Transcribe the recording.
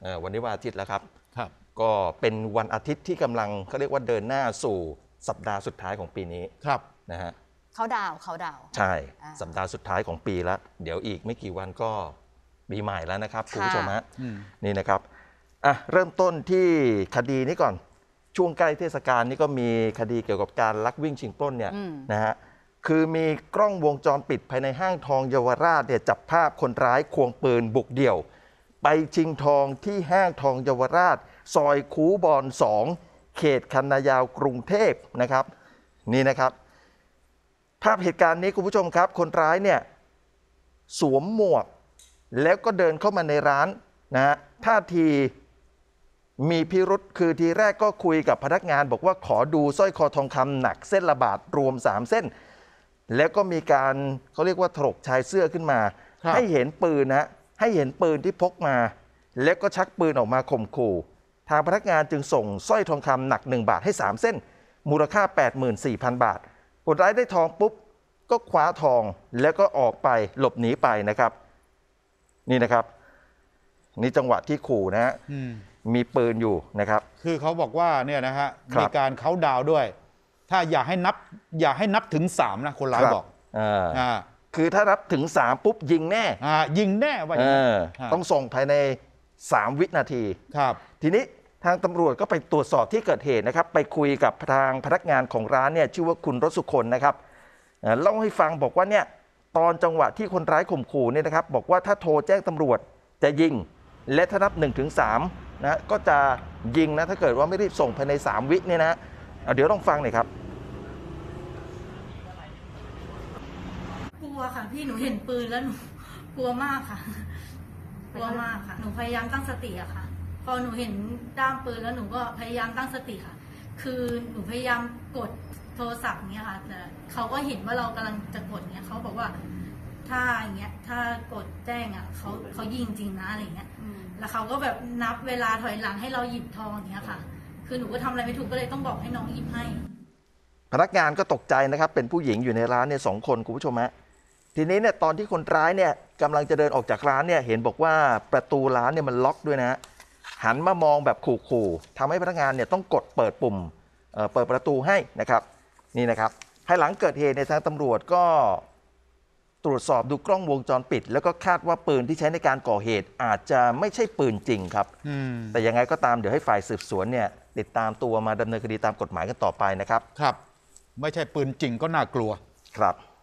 วันนี้วันอาทิตย์แล้วครับครับก็เป็นวันอาทิตย์ที่กำลังเขาเรียกว่าเดินหน้าสู่สัปดาห์สุดท้ายของปีนี้ครับนะฮะเขาดาวใช่สัปดาห์สุดท้ายของปีแล้วเดี๋ยวอีกไม่กี่วันก็ปีใหม่แล้วนะครับคุณผู้ชมฮะนี่นะครับเริ่มต้นที่คดีนี้ก่อนช่วงใกล้เทศกาลนี้ก็มีคดีเกี่ยวกับการลักวิ่งชิงปล้นเนี่ยนะฮะคือมีกล้องวงจรปิดภายในห้างทองเยาวราชเนี่ยจับภาพคนร้ายควงปืนบุกเดี่ยวไปชิงทองที่ห้างทองเยาวราชซอยคูบอน2เขตคันนายาวกรุงเทพนะครับนี่นะครับภาพเหตุการณ์นี้คุณผู้ชมครับคนร้ายเนี่ยสวมหมวกแล้วก็เดินเข้ามาในร้านนะฮะท่าทีมีพิรุษคือทีแรกก็คุยกับพนักงานบอกว่าขอดูสร้อยคอทองคำหนักเส้นละบาทรวม3เส้นแล้วก็มีการเขาเรียกว่าถลกชายเสื้อขึ้นมาให้เห็นปืนนะให้เห็นปืนที่พกมาแล้วก็ชักปืนออกมาข่มขู่ทางพนักงานจึงส่งสร้อยทองคำหนัก1บาทให้3เส้นมูลค่า 84,000 บาทคนร้ายได้ทองปุ๊บก็คว้าทองแล้วก็ออกไปหลบหนีไปนะครับนี่นะครับนี่จังหวะที่ขู่นะฮะมีปืนอยู่นะครับคือเขาบอกว่าเนี่ยนะฮะมีการเค้าดาวด้วยถ้าอย่าให้นับถึง3นะคนร้ายบอกคือถ้านับถึง3ปุ๊บยิงแน่ยิงแน่ว่าอย่างนั้นต้องส่งภายใน3วินาทีครับทีนี้ทางตำรวจก็ไปตรวจสอบที่เกิดเหตุนะครับไปคุยกับทางพนักงานของร้านเนี่ยชื่อว่าคุณรสุคนนะครับเล่าให้ฟังบอกว่าเนี่ยตอนจังหวะที่คนร้ายข่มขู่เนี่ยนะครับบอกว่าถ้าโทรแจ้งตำรวจจะยิงและถ้านับ1-3นะก็จะยิงนะถ้าเกิดว่าไม่รีบส่งภายใน3วิเนี่ยนะเดี๋ยวลองฟังหน่อยครับกลัวค่ะพี่หนูเห็นปืนแล้วหนูกลัวมากค่ะกลัวมากค่ะหนูพยายามตั้งสติอะค่ะพอหนูเห็นด้ามปืนแล้วหนูก็พยายามตั้งสติค่ะคือหนูพยายามกดโทรศัพท์เนี้ยค่ะแต่เขาก็เห็นว่าเรากำลังจะกดเนี้ยเขาบอกว่าถ้าอย่างเงี้ยถ้ากดแจ้งอะเขายิงจริงนะอะไรเงี้ยแล้วเขาก็แบบนับเวลาถอยหลังให้เราหยิบทองอย่างเงี้ยค่ะคือหนูก็ทำอะไรไม่ถูกก็เลยต้องบอกให้น้องหยิบให้พนักงานก็ตกใจนะครับเป็นผู้หญิงอยู่ในร้านเนี่ย2 คนคุณผู้ชมฮะทีนี้เนี่ยตอนที่คนร้ายเนี่ยกำลังจะเดินออกจากร้านเนี่ยเห็นบอกว่าประตูร้านเนี่ยมันล็อกด้วยนะหันมามองแบบขู่ๆทำให้พนักงานเนี่ยต้องกดเปิดปุ่มเปิดประตูให้นะครับนี่นะครับภายหลังเกิดเหตุในทางตำรวจก็ตรวจสอบดูกล้องวงจรปิดแล้วก็คาดว่าปืนที่ใช้ในการก่อเหตุอาจจะไม่ใช่ปืนจริงครับแต่ยังไงก็ตามเดี๋ยวให้ฝ่ายสืบสวนเนี่ยติดตามตัวมาดำเนินคดีตามกฎหมายกันต่อไปนะครับครับไม่ใช่ปืนจริงก็น่ากลัวครับ